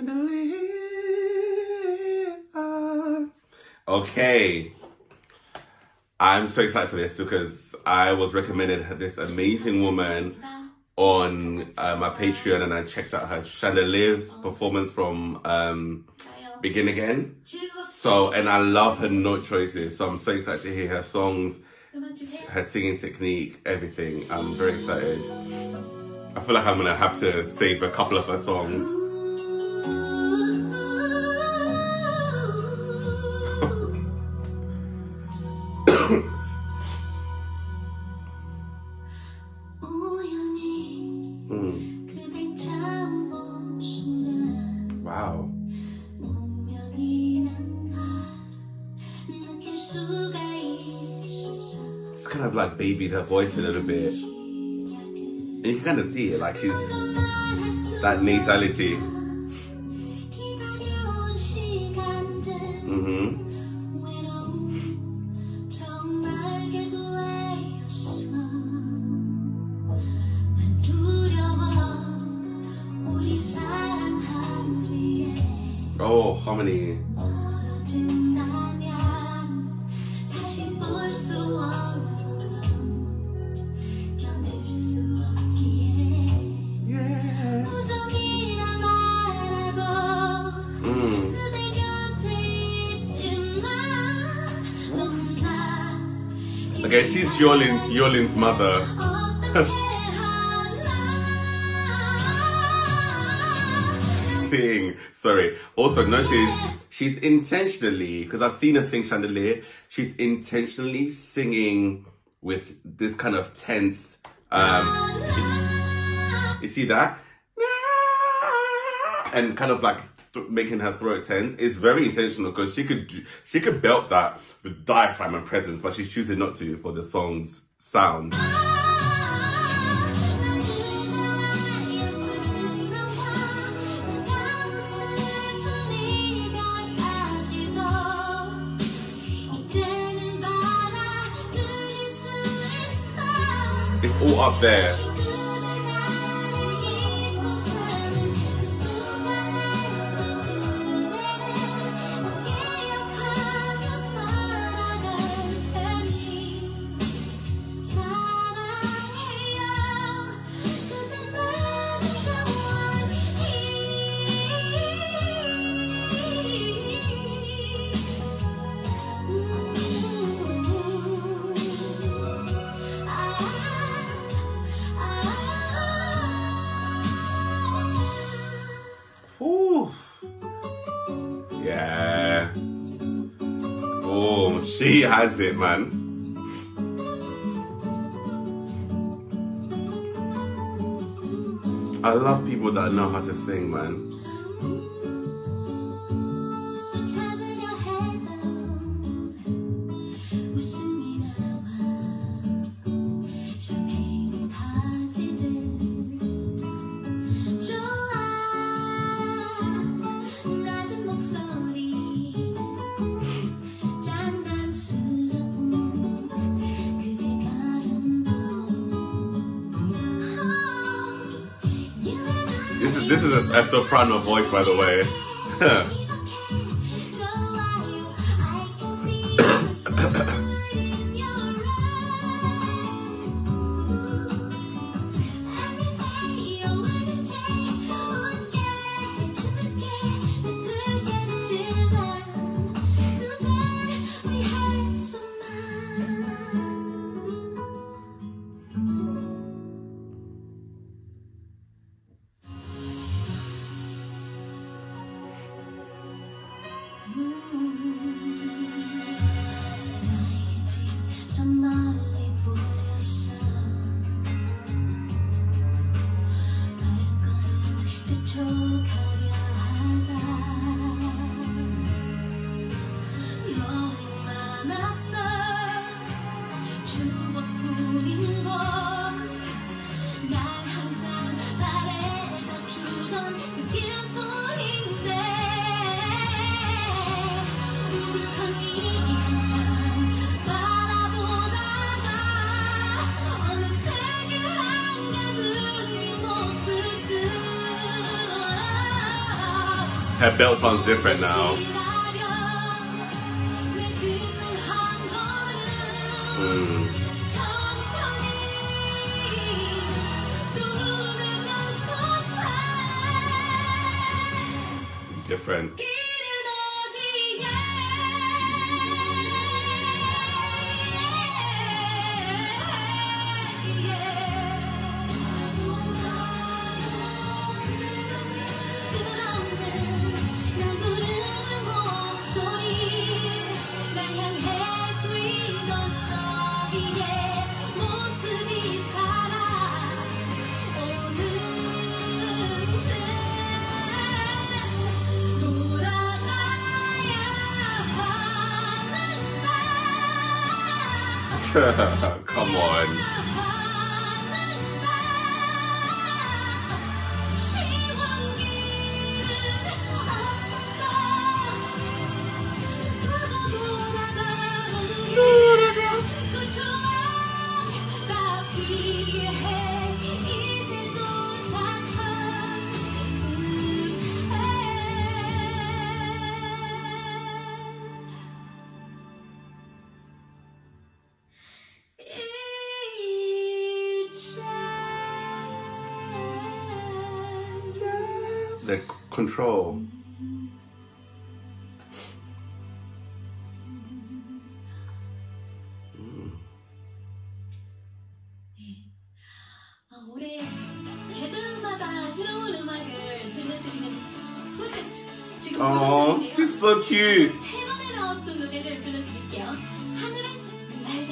chandelier. Okay. I'm so excited for this because I was recommended this amazing woman on my Patreon, and I checked out her Chandelier's performance from Begin Again. So, and I love her note choices, so I'm so excited to hear her songs, her singing technique, everything. I'm very excited. I feel like I'm gonna have to save a couple of her songs. Wow. It's kind of like babied her voice a little bit. And you can kind of see it, like she's that nasality. Oh, harmony. Okay, she's Hyolyns' mother. Sing. Sorry. Also notice she's intentionally, because I've seen her sing Chandelier, she's intentionally singing with this kind of tense. You see that? And kind of like making her throat tense. It's very intentional because she could belt that with diaphragm and presence, but she's choosing not to for the song's sound. It's all up there. Yeah. Oh, she has it, man. I love people that know how to sing, man. This is a soprano voice, by the way. Her belt sounds different now. Different. Come on. The control. 올해 계절마다 새로운 음악을 들려드리는 프로젝트 지금 Oh, she's so cute. 새 노래 나왔던 노래를 불러드릴게요. 하늘은 날다.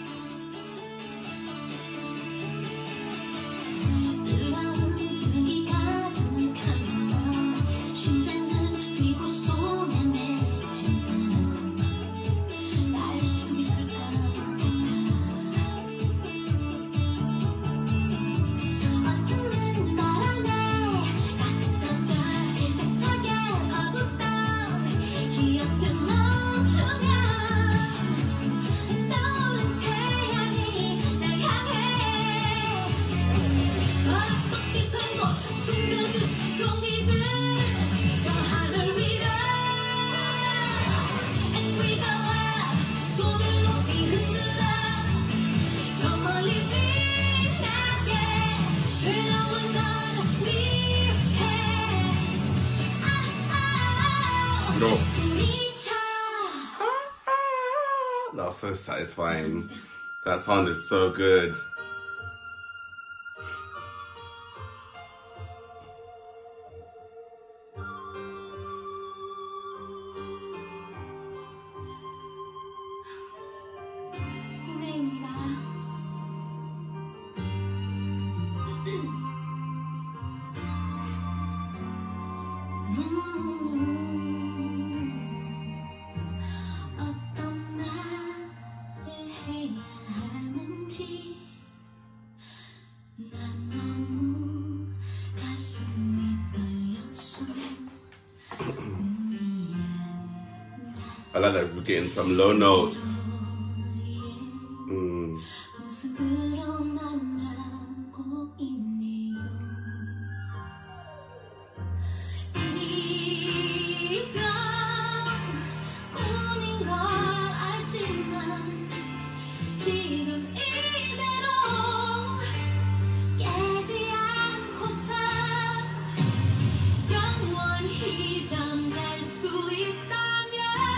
No. That was so satisfying. That sounded so good. 어떤 말을 해야 하는지 난 너무 가슴이 떨렸어. I like that we're getting some low notes. 모습으로 만나고 있네요. 이건 꿈인 걸 알지만 지금 이대로 깨지 않고서 영원히 잠잘 수 있다면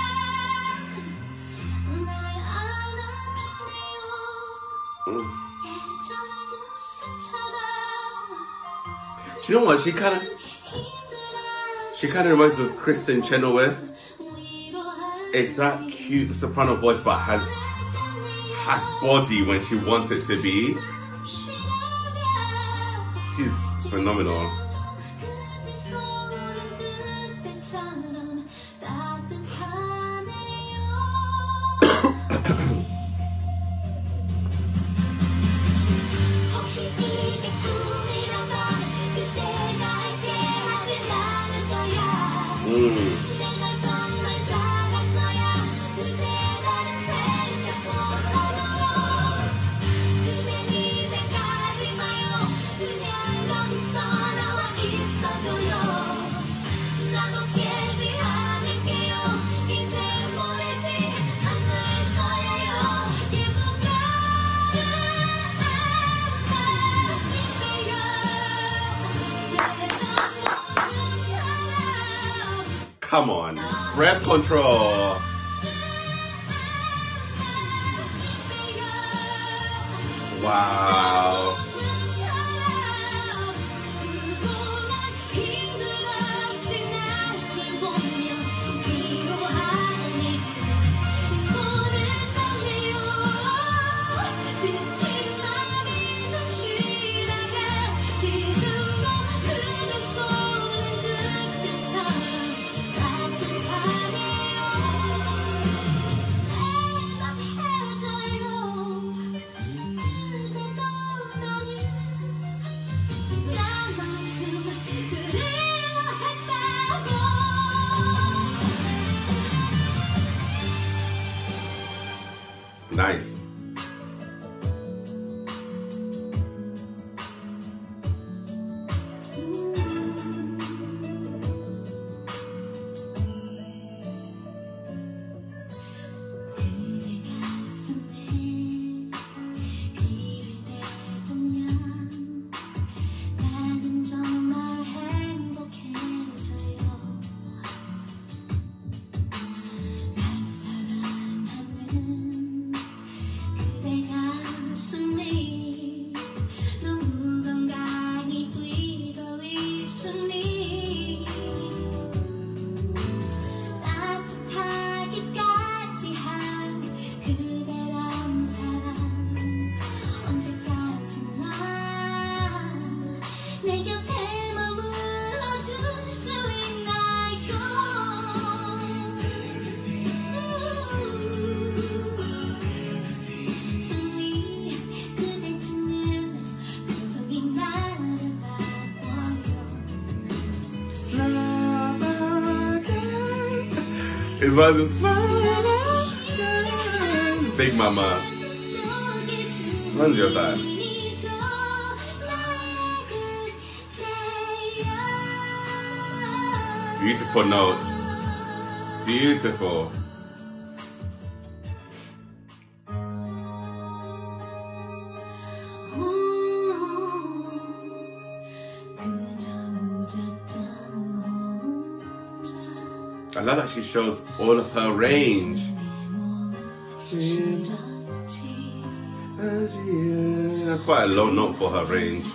날 안아주네요. 예전 모습처럼. Do you know what? She kind of reminds me of Kristen Chenoweth. It's that cute soprano voice, but has body when she wants it to be. She's phenomenal. 나도 Come on. Breath control. Wow. Nice. It wasn't Big Mama. When's your dad? Beautiful notes. Beautiful. I love that she shows all of her range. That's quite a low note for her range.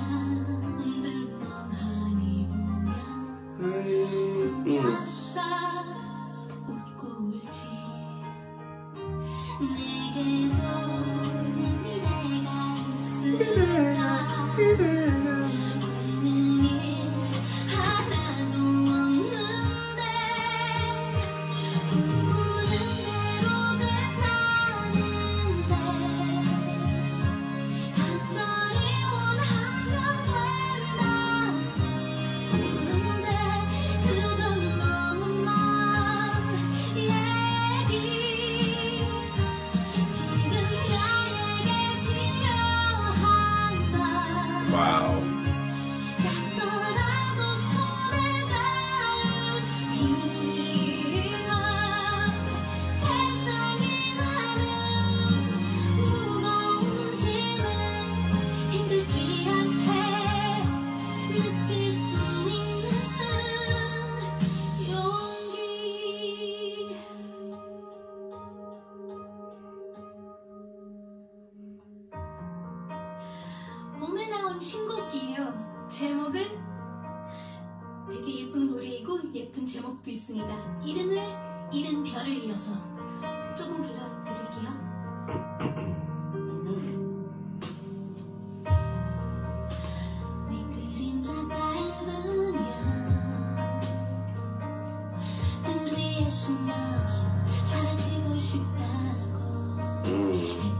Wow. 봄에 나온 신곡이에요. 제목은 되게 예쁜 노래이고 예쁜 제목도 있습니다. 이름을 잃은 별을 이어서 조금 불러드릴게요. 네 그림자 밟으면 등 뒤에 숨어서 사라지고 싶다고 했던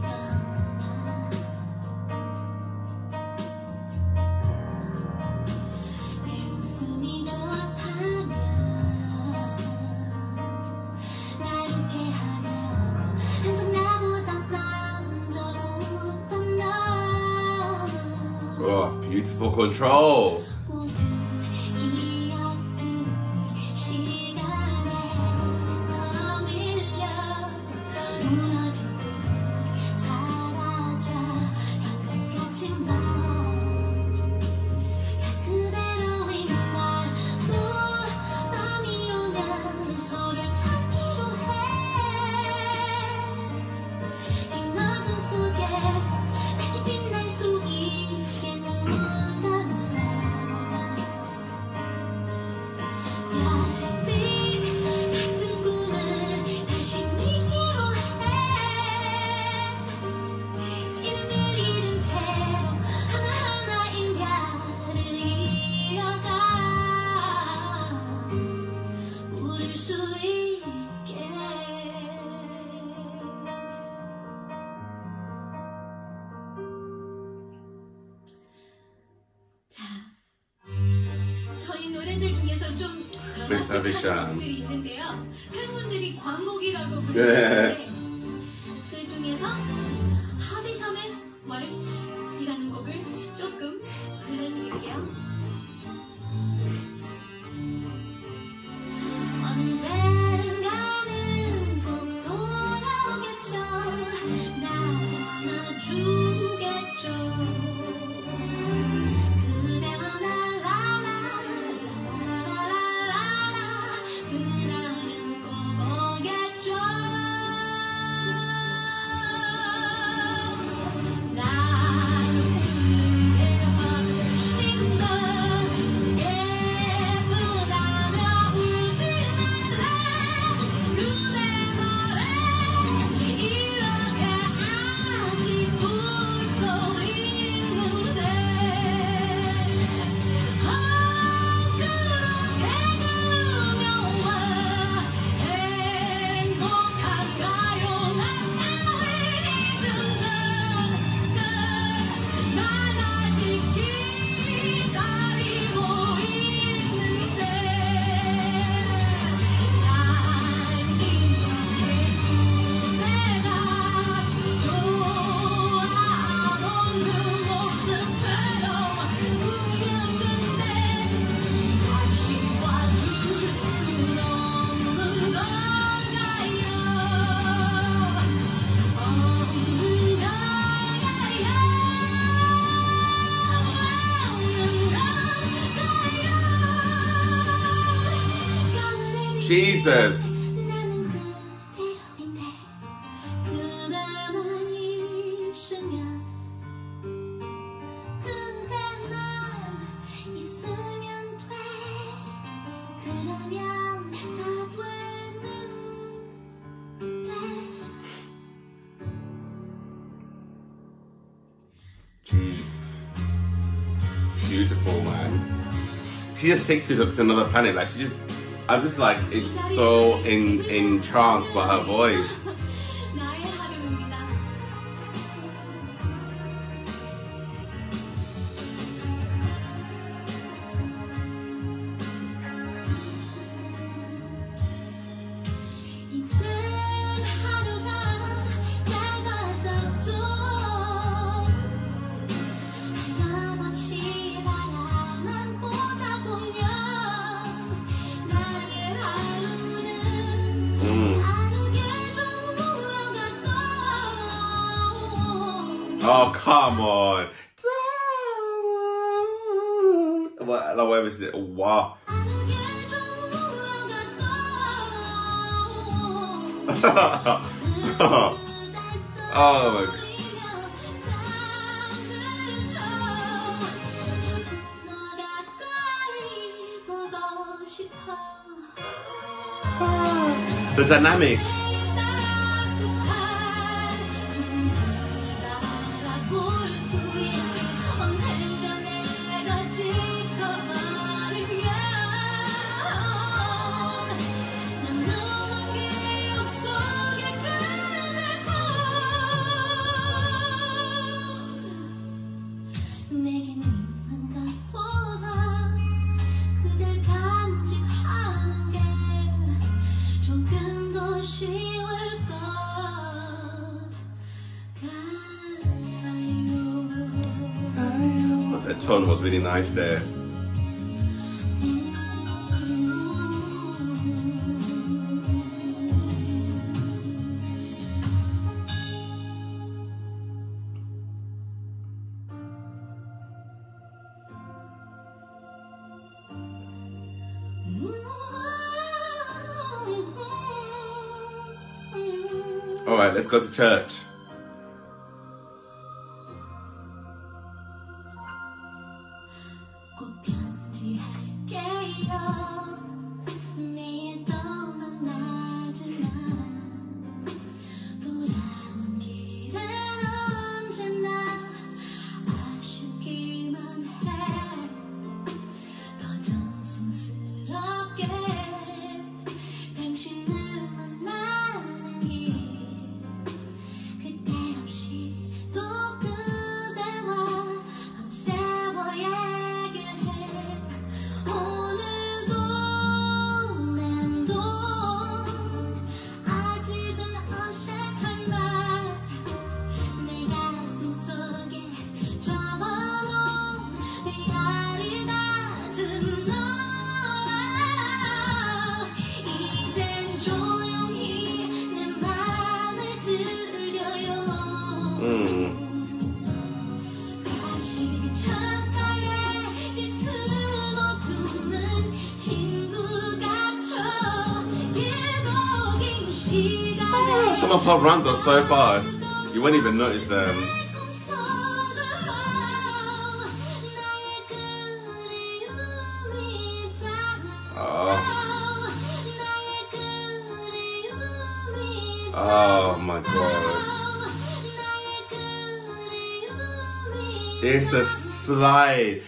Oh, beautiful control. Reservation. 분들이 있는데요. 팬분들이 광곡이라고 부르시는데 그 중에서 하비샴의 월치이라는 곡을 조금 불러드릴게요. 언젠가는 꼭 돌아오겠죠. 날 안아주겠죠. 그대와 날 라라라라라라 그날은 꼭 오겠죠. 날 그대 훨씬 더 예쁘다며 울지 말라. 그대 말에 이렇게 아직 웃고 있는데 그렇게 그녀와 행복한가요? 난 잊은 날 아직 기다리고 있는데 난 이렇게 내가 좋아하던 그 모습대로 우렸는데 다시 와줄 수 없는 건가요? Jesus. 나는 그대로인데 그대만 있으면 그대만 있으면 돼. 그러면 다 되는데. Jeez. Beautiful, man. She just takes you to another planet. Like, she just, I'm just like, it's so entranced by her voice. 나의 하루입니다. 이젠 하루가 짧아졌죠. 하염없이 바라만 보다 보면 나의 하루는 다르게 좀 흘러갔고. Oh, come on. Whatever she did. Wow. 다르게 좀 흘러갔고. Oh my God. The dynamics. 내겐 있는 것보다 그댈 간직하는 게 조금 더 쉬울 것 같아요. That tone was really nice there. All right, let's go to church. 꼭 편지할게요. 내일 또 만나지만 돌아오는 길은 언제나 아쉽기만 해. 더 정성스럽게 당신을 만나는 길 Some of her runs are so fast, you won't even notice them. Oh my god. It's a slide.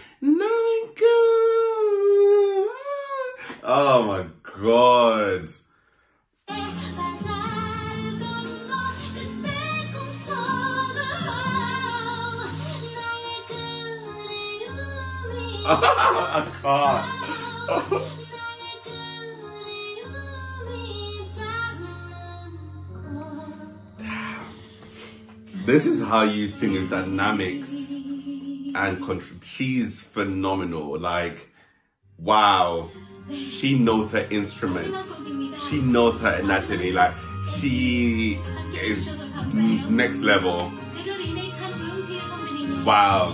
Oh my god. I can't. This is how you sing in dynamics and she's phenomenal. Like, wow. She knows her instruments. She knows her anatomy. Like, she is next level. Wow.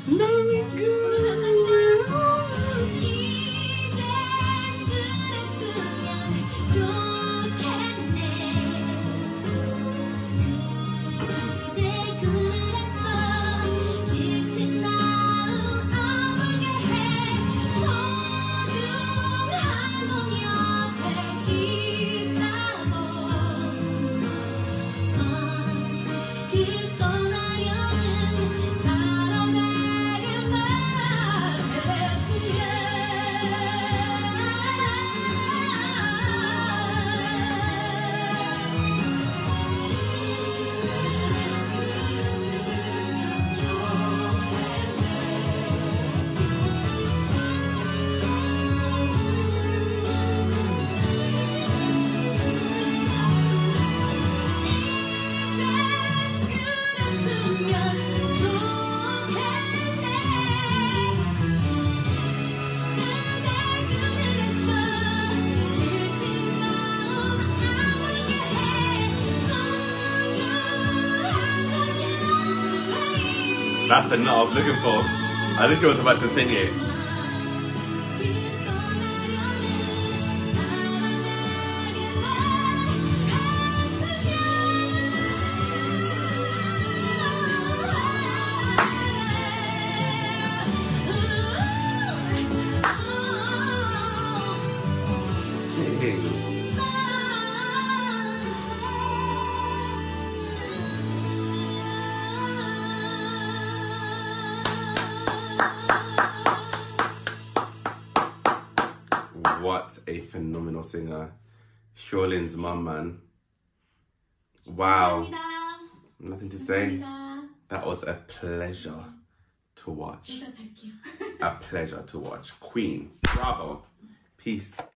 That's the note I was looking for. I wish she was about to sing it. What a phenomenal singer. Hyolyns' mum, man. Wow. Nothing to say. That was a pleasure to watch. A pleasure to watch. Queen. Bravo. Peace.